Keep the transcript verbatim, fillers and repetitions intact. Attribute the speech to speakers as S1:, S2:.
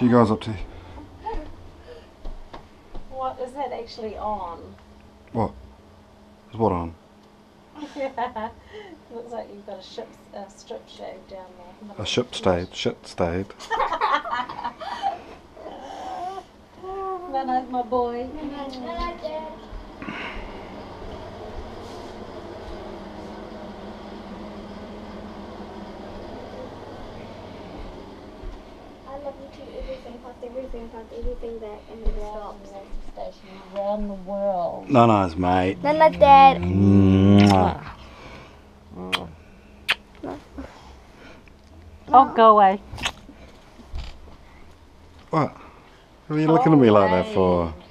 S1: you guys up to?
S2: What is that actually on?
S1: What? Is what on?
S2: Yeah. Looks like you've got a ship, a strip shave down there.
S1: A ship stayed. Shit stayed.
S2: Nana's my boy.
S3: Nana, Dad. I love you too. Everything past everything past everything back and then stops.
S2: Station around the world.
S1: No, nice, mate.
S3: Nana, Dad.
S1: Mwah.
S2: Oh, go away.
S1: What? What are you looking at me like that for?